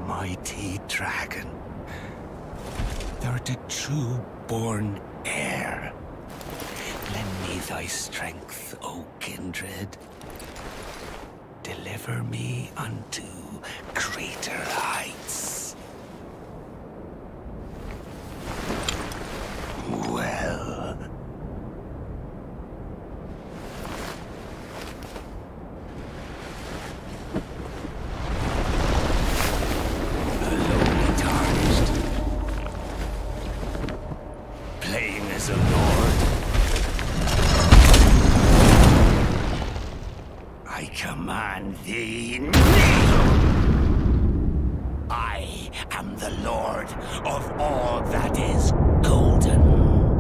mighty dragon. Thou the true born heir. Lend me thy strength, O kindred. Deliver me unto greater heights. Well. Alone tarnished. Playing as a lord. I command thee, kneel! I am the lord of all that is golden.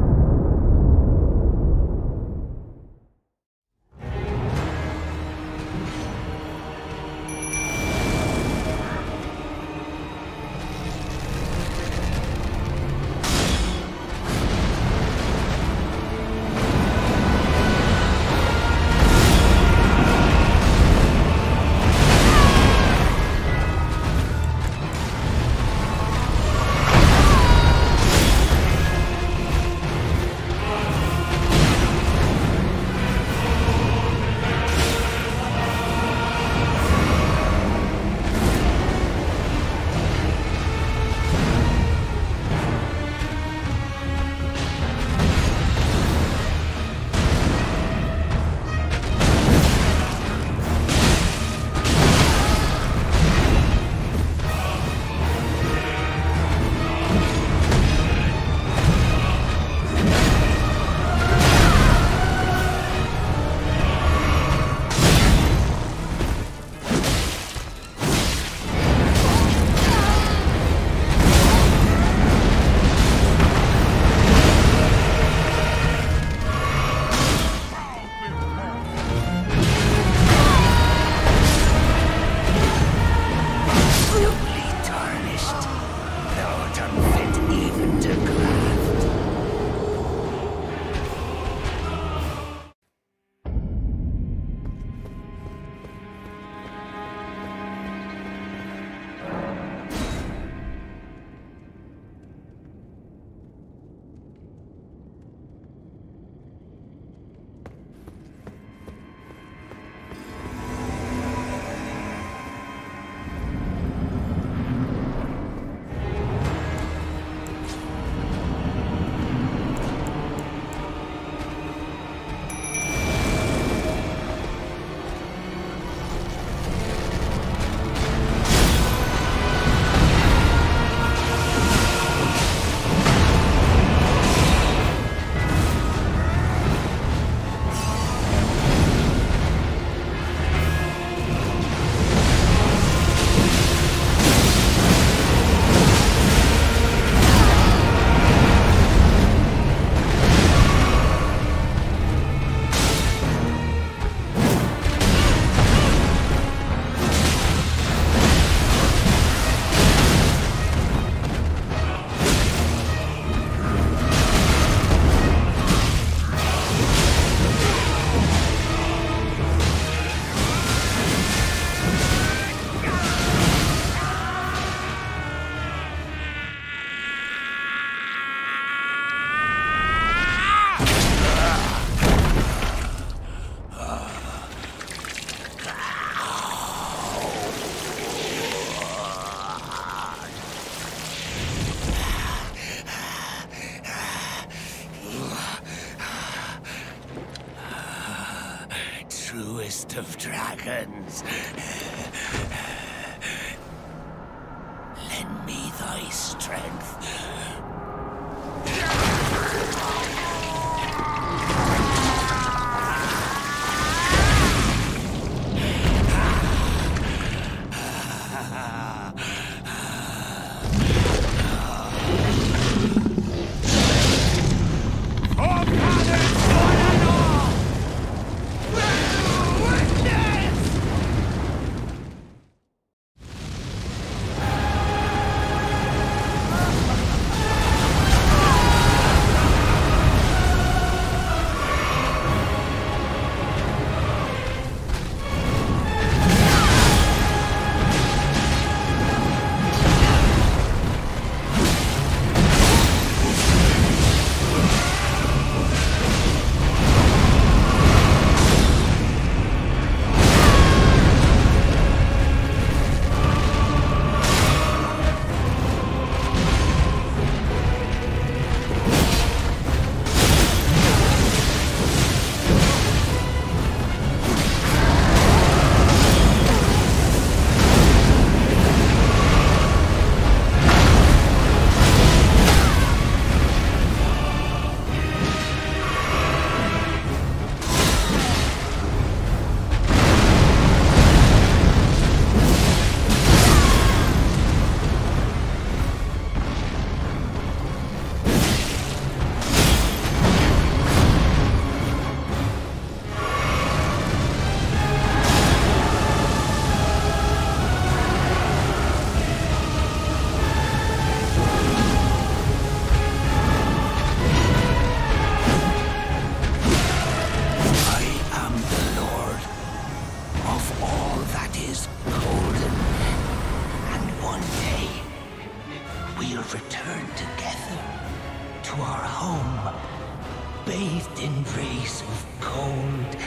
Truest of dragons. Lend me thy strength. golden. And one day, we'll return together to our home, bathed in rays of gold.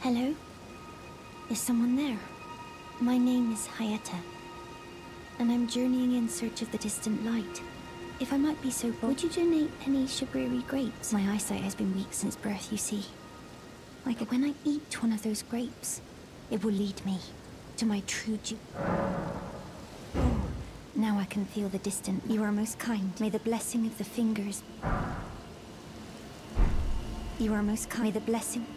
Hello? Is someone there? My name is Hayata, and I'm journeying in search of the distant light. If I might be so bold, would you donate any shabriri grapes? My eyesight has been weak since birth, you see. Like when I eat one of those grapes, it will lead me to my true Oh, now I can feel the distant. You are most kind. May the blessing of the fingers... You are most kind. May the blessing...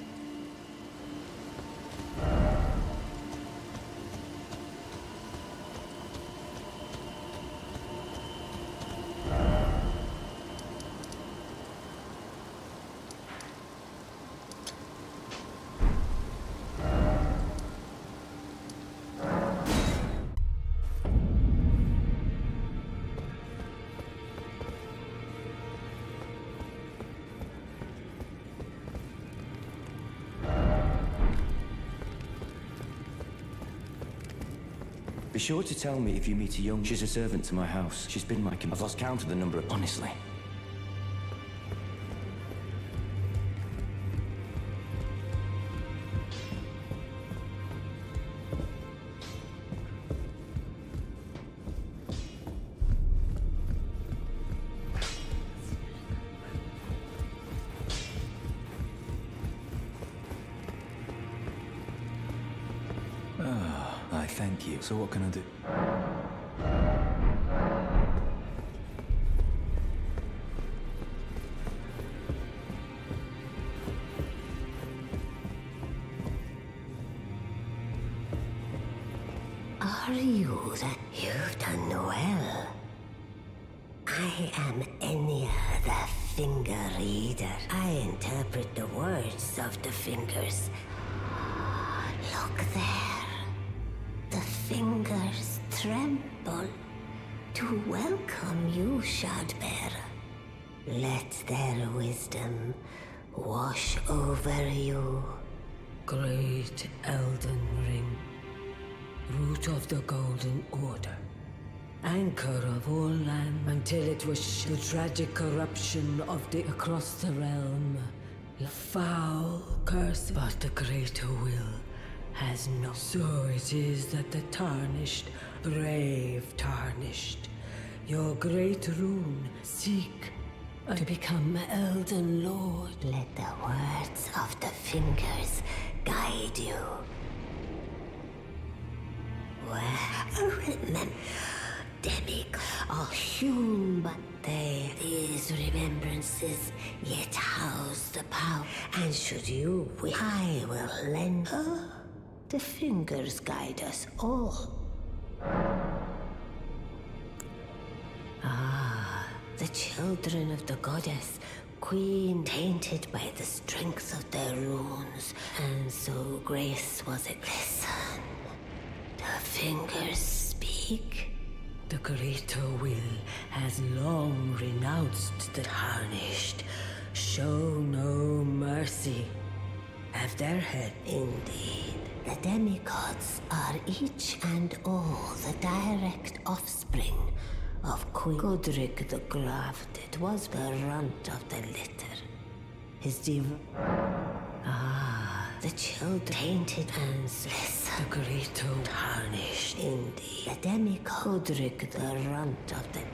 Be sure to tell me if you meet a young... She's a servant to my house. She's been my... I've lost count of the number of... Honestly. Thank you. So what can I do? Are you that? You've done well. I am Enya, the finger reader. I interpret the words of the fingers. Look there. The fingers tremble to welcome you, Shardbearer. Let their wisdom wash over you. Great Elden Ring, root of the Golden Order, anchor of all land until it was the tragic corruption of the across the realm. Foul curse, but the greater will has no. So it is that the tarnished, brave tarnished, your great rune seek to become Elden Lord. Let the words of the fingers guide you. Well, remember, demigod are hewn, but these remembrances yet house the power. And should you wish, I will lend the fingers guide us all. The children of the goddess, queen, tainted by the strength of their runes, and so grace was it. Listen, the fingers speak. The greater will has long renounced the tarnished. Show no mercy. Have their head. Indeed. The demigods are each and all the direct offspring of Queen Godric the Grafted was the runt of the litter. His the children tainted and listen. The greater tarnished. Indeed. The demigod Godric the runt of the...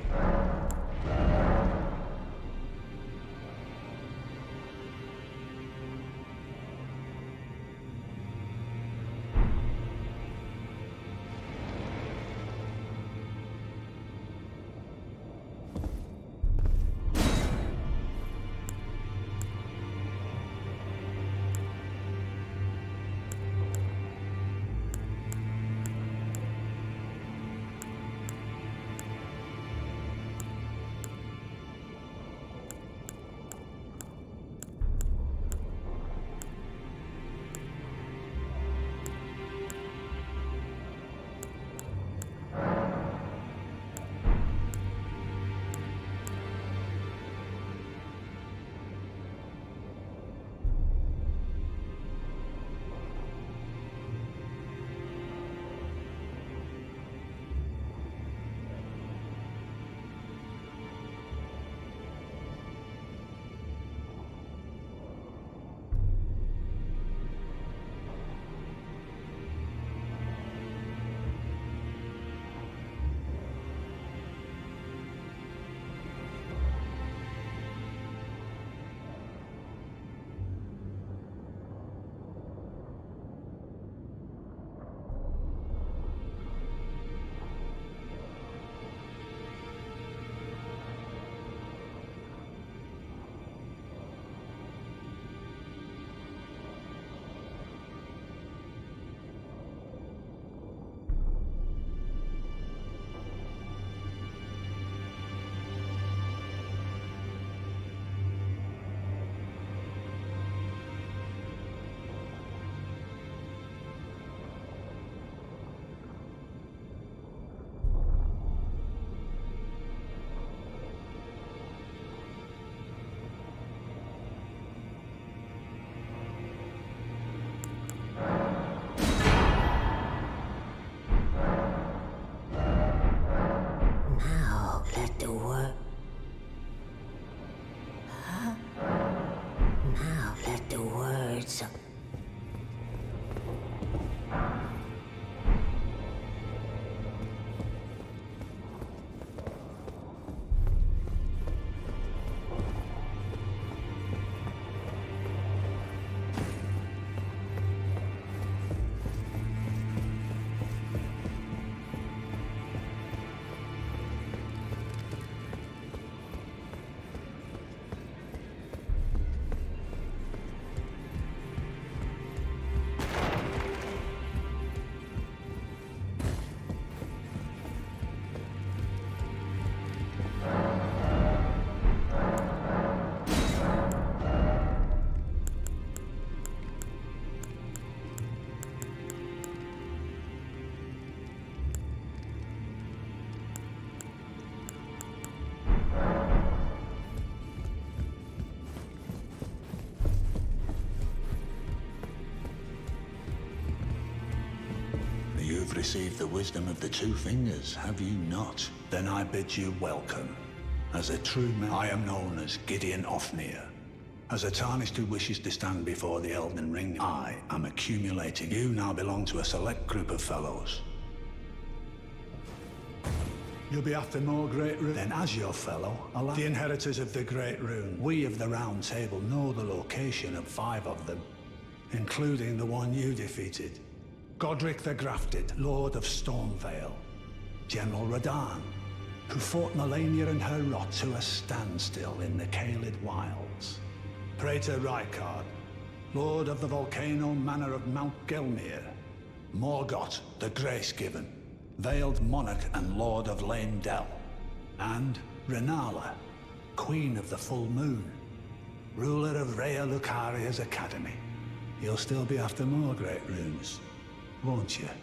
You've received the wisdom of the Two Fingers, have you not? Then I bid you welcome. As a true man, I am known as Gideon Ofnir. As a tarnished who wishes to stand before the Elden Ring, I am accumulating. You now belong to a select group of fellows. You'll be after more Great Rune. Then as your fellow, allow the inheritors of the Great Rune. We of the Round Table know the location of 5 of them, including the one you defeated. Godric the Grafted, Lord of Stormvale. General Radahn, who fought Melania and her rot to a standstill in the Caelid Wilds. Praetor Rykard, Lord of the Volcano Manor of Mount Gelmir. Morgott, the Grace-Given, Veiled Monarch and Lord of Leyndell. And Renala, Queen of the Full Moon, ruler of Rhea Lucaria's Academy. You'll still be after more Great Runes, won't you?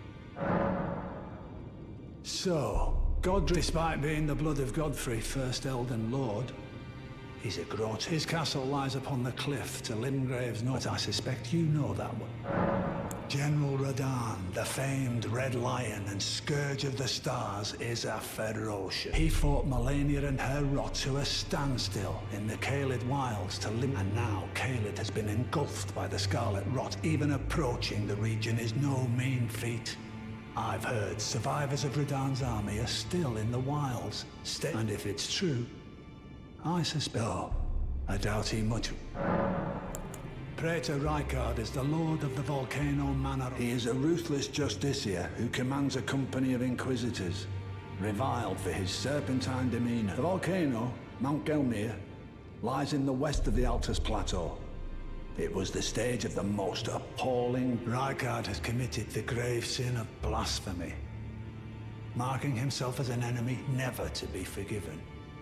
So, Godric, despite being the blood of Godfrey, first Elden Lord, he's a grot. His castle lies upon the cliff to Limgrave's north. But I suspect you know that one. General Radahn, the famed Red Lion and Scourge of the Stars, is a ferocious. He fought Melania and her rot to a standstill in the Caelid Wilds to Lim. And now Caelid has been engulfed by the Scarlet Rot. Even approaching the region is no mean feat. I've heard survivors of Radahn's army are still in the wilds. And if it's true, I suspect... Oh, I doubt he much... Praetor Rykard is the Lord of the Volcano Manor. He is a ruthless justiciar who commands a company of inquisitors, reviled for his serpentine demeanor. The volcano, Mount Gelmir, lies in the west of the Altus Plateau. It was the stage of the most appalling... Rykard has committed the grave sin of blasphemy, marking himself as an enemy never to be forgiven.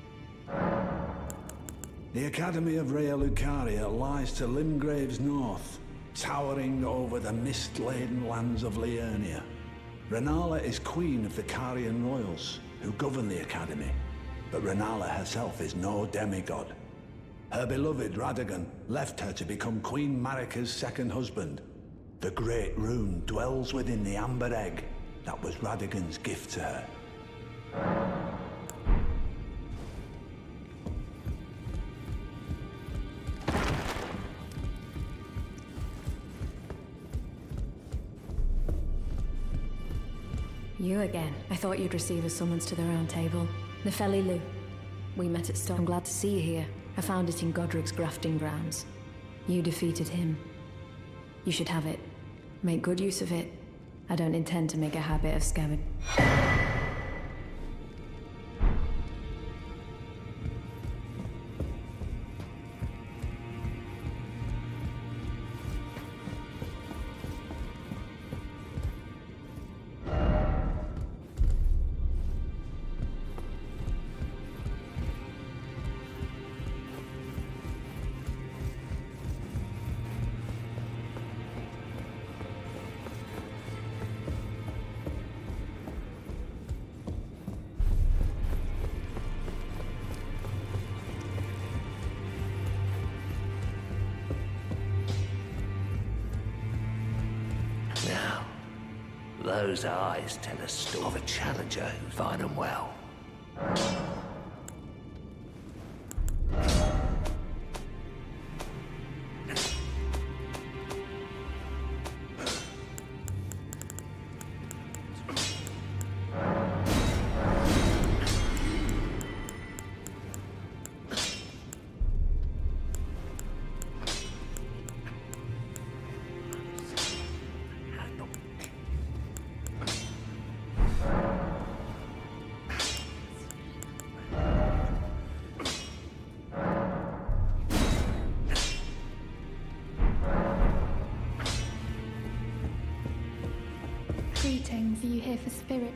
The Academy of Rhea Lucaria lies to Limgrave's north, towering over the mist-laden lands of Liurnia. Renala is queen of the Carian royals, who govern the Academy, but Renala herself is no demigod. Her beloved Radagon left her to become Queen Marika's second husband. The Great Rune dwells within the Amber Egg that was Radagon's gift to her. You again. I thought you'd receive a summons to the Round Table. Nefeli Lu. We met at Stone. I'm glad to see you here. I found it in Godric's grafting grounds. You defeated him. You should have it. Make good use of it. I don't intend to make a habit of scabbard. Now, those eyes tell a story of a challenger who find them well. Greetings, are you here for spirit?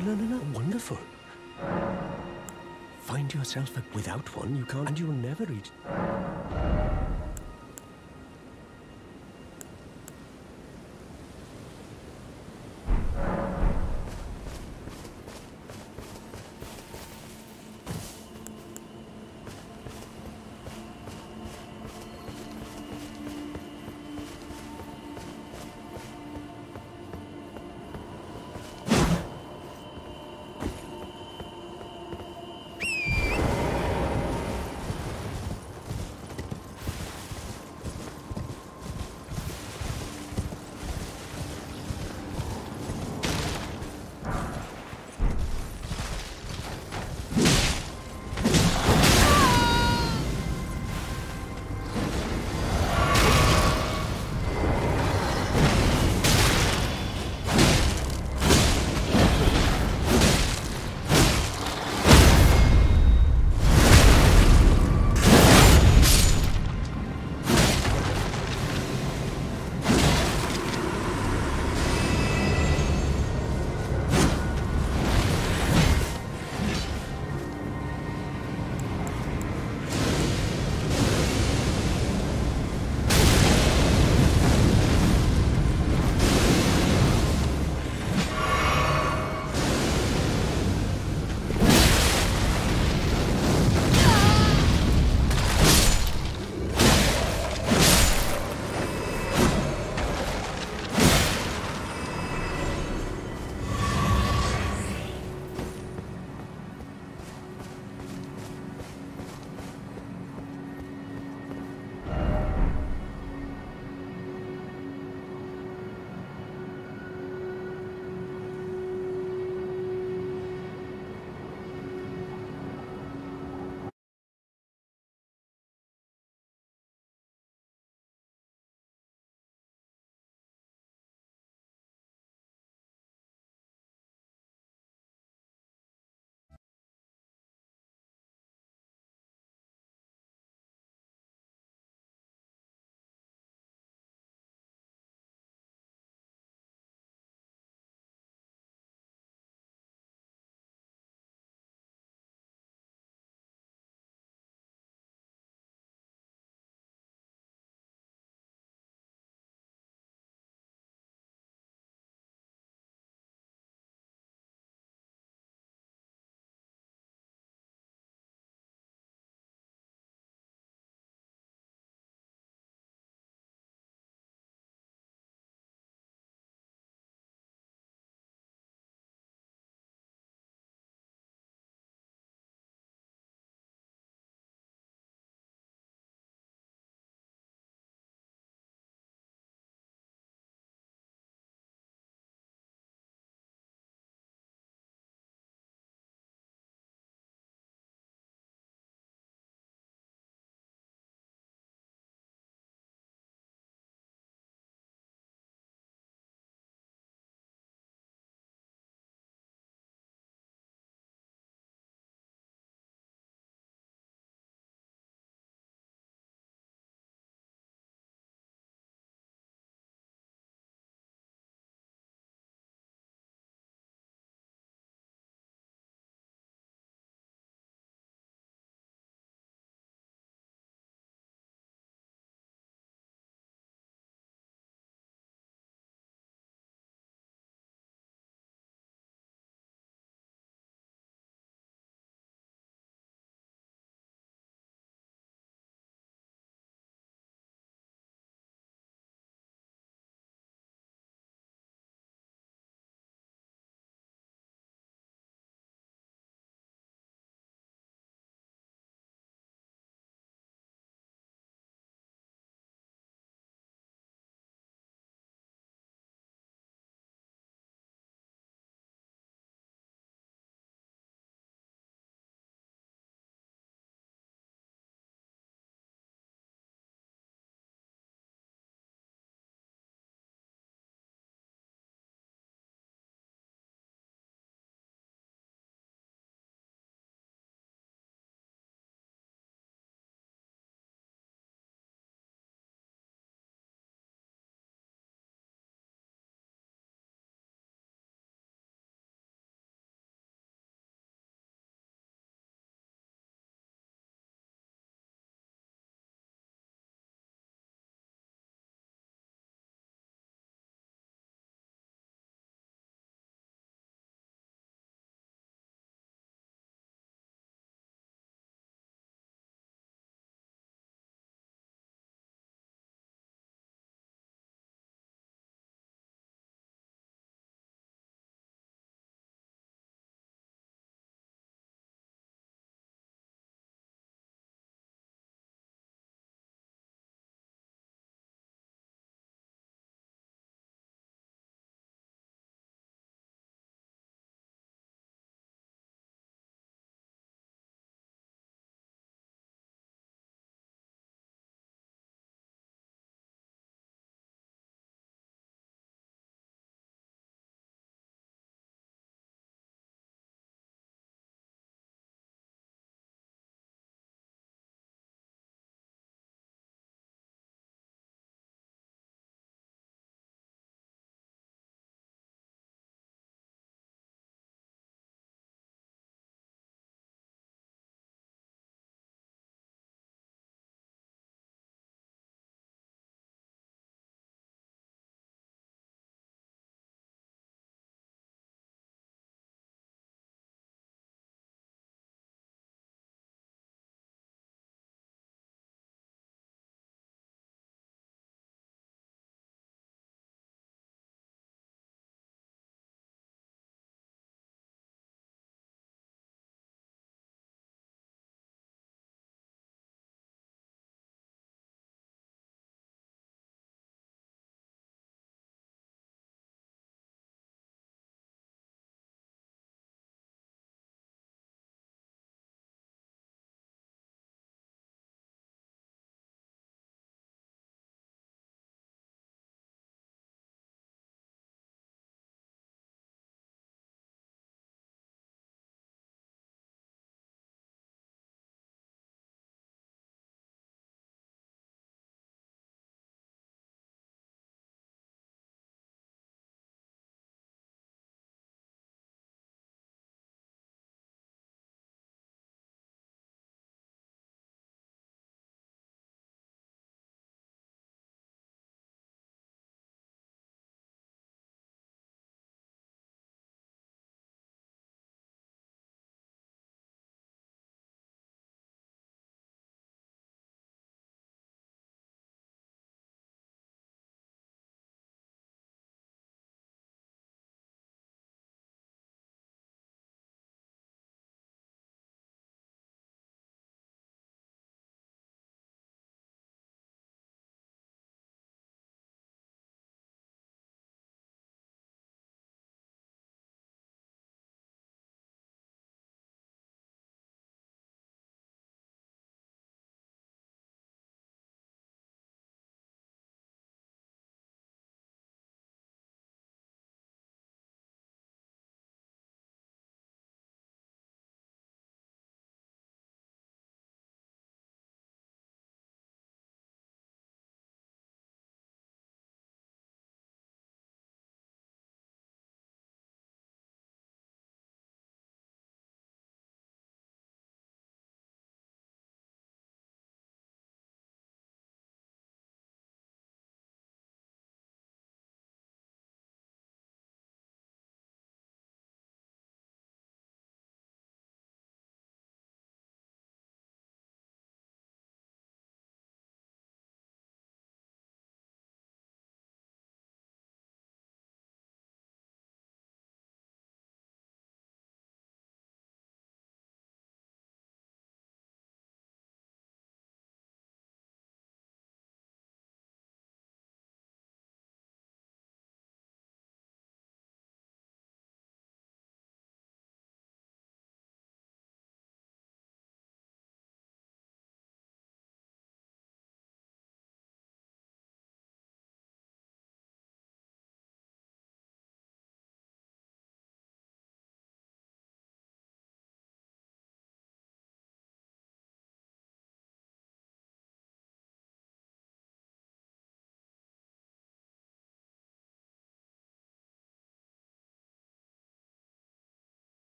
Wonderful. Find yourself without one, you can't, and you will never reach.